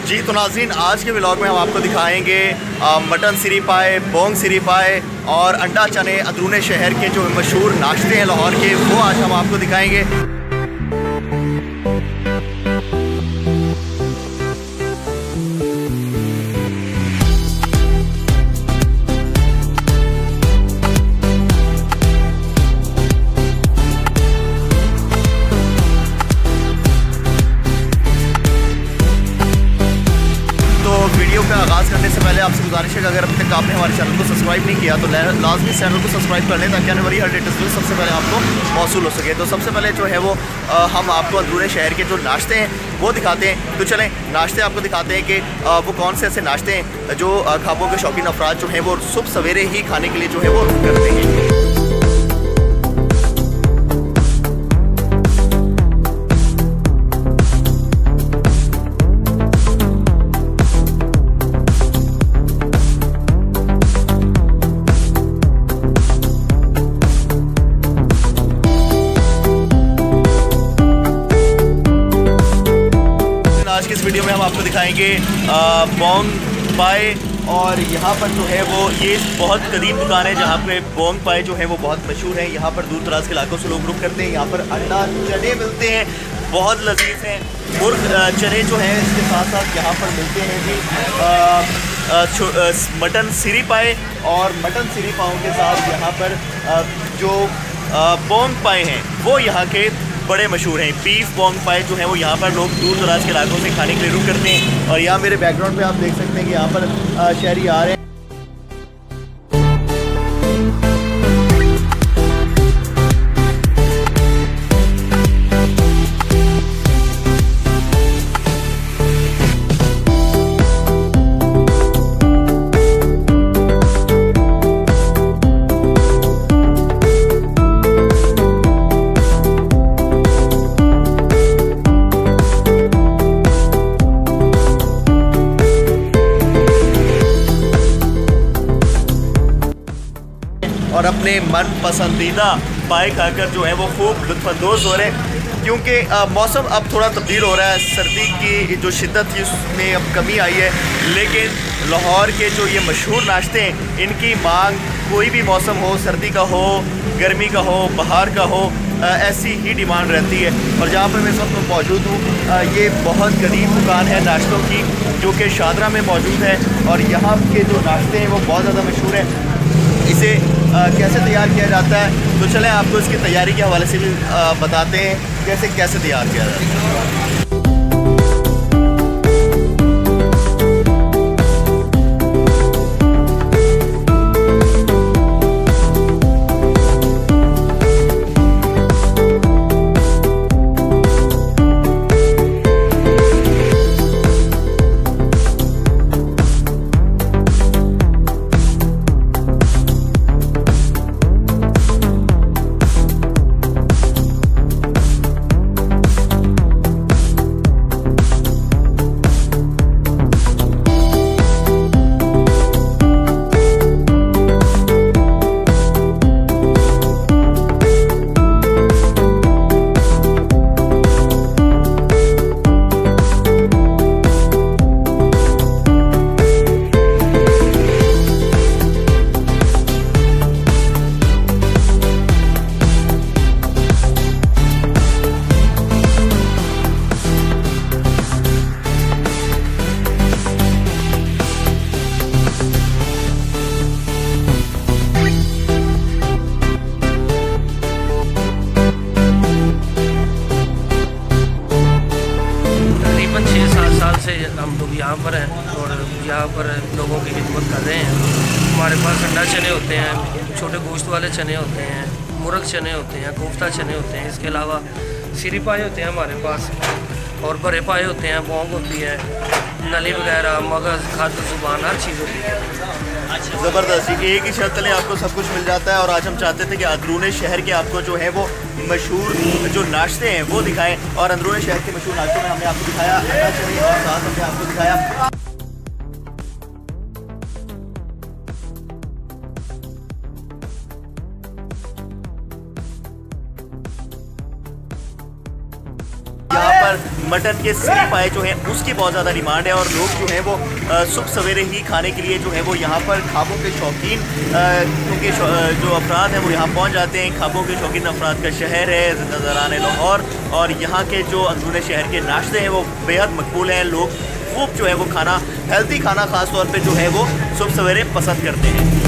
जी तो नाज़रीन, आज के व्लॉग में हम आपको दिखाएंगे मटन सिरी पाए, बोंग सिरी पाए और अंडा चने अंदरूनी शहर के जो मशहूर नाश्ते हैं लाहौर के, वो आज हम आपको दिखाएंगे। वीडियो का आगाज़ करने से पहले आपसे गुजारिश है कि अगर अभी तक आपने हमारे चैनल को सब्सक्राइब नहीं किया तो लाजमी चैनल को सब्सक्राइब कर लें ताकि आने वाली हर लेटेस्ट वीडियो सबसे पहले आपको मौसूल हो सके। तो सबसे पहले जो है वो हम आपको अंदरूनी शहर के जो नाश्ते हैं वो दिखाते हैं। तो चलें नाश्ते आपको दिखाते हैं कि वो कौन से ऐसे नाश्ते हैं जो ख्वाबों के शौकीन अफराद जो हैं वो सुबह सवेरे ही खाने के लिए जो है वो रुक करते हैं। आज की इस वीडियो में हम आपको दिखाएंगे बोंग पाए, और यहाँ पर जो है वो ये बहुत कदीम दुकान है जहाँ पे बोंग पाए जो है वो बहुत मशहूर है। यहाँ पर दूर दराज के इलाकों से लोग रुक करते हैं। यहाँ पर अंडा चने मिलते हैं, बहुत लजीज हैं। मुर्ग चने जो हैं इसके साथ साथ यहाँ पर मिलते हैं जी मटन सिरी पाए, और मटन सिरी पाओं के साथ यहाँ पर जो बोंग पाए हैं वो यहाँ के बड़े मशहूर हैं। बीफ बोंग पाए जो है वो यहाँ पर लोग दूर दराज के इलाकों से खाने के लिए रुक करते हैं। और यहाँ मेरे बैकग्राउंड पे आप देख सकते हैं कि यहाँ पर शहरी आ रहे हैं। और अपने मन पसंदीदा पाए खाकर जो है वो खूब लुत्फ़अंदोज़ हो रहे हैं, क्योंकि मौसम अब थोड़ा तब्दील हो रहा है। सर्दी की जो शिद्दत थी उसमें अब कमी आई है, लेकिन लाहौर के जो ये मशहूर नाश्ते हैं इनकी मांग कोई भी मौसम हो, सर्दी का हो, गर्मी का हो, बहार का हो, ऐसी ही डिमांड रहती है। और जहाँ पर मैं इस वक्त मौजूद हूँ ये बहुत करीब दुकान है नाश्तों की जो कि शादरा में मौजूद है, और यहाँ के जो नाश्ते हैं वो बहुत ज़्यादा मशहूर हैं। इसे कैसे तैयार किया जाता है तो चलें आपको इसकी तैयारी के हवाले से भी बताते हैं कैसे कैसे तैयार किया जाता है। हम लोग यहाँ पर हैं और यहाँ पर लोगों की खिदमत कर रहे हैं। हमारे पास अंडा चने होते हैं, छोटे गोश्त वाले चने होते हैं, मुर्ग चने होते हैं, कोफ्ता चने होते हैं। इसके अलावा सिरी पाए होते हैं हमारे पास, और बड़े पाए होते हैं, बोंग होती है, नली वगैरह, मगज़, खाद, ज़ुबान, हर चीज़ होती है। ज़बरदस्त, एक ही छत तले आपको सब कुछ मिल जाता है। और आज हम चाहते थे कि अंदरूनी शहर के आपको जो है वो मशहूर जो नाश्ते हैं वो दिखाएं, और अंदरूनी शहर के मशहूर नाश्तों में हमने आपको दिखाया अंडा चने, और साथ हमने आपको दिखाया यहाँ पर मटन के सीरी पाए जो हैं उसकी बहुत ज़्यादा डिमांड है और लोग जो हैं वो सुबह सवेरे ही खाने के लिए जो है वो यहाँ पर खाबों के शौकीन क्योंकि जो अफराद हैं वो यहाँ पहुँच जाते हैं। खाबों के शौकीन अफराद का शहर है ज़िंदा-ज़रान लाहौर और यहाँ के जो अंदरूनी शहर के नाश्ते हैं वो बेहद मकबूल हैं। लोग खूब जो है वो खाना हेल्दी खाना ख़ास तौर पे जो है वो सुबह सवेरे पसंद करते हैं।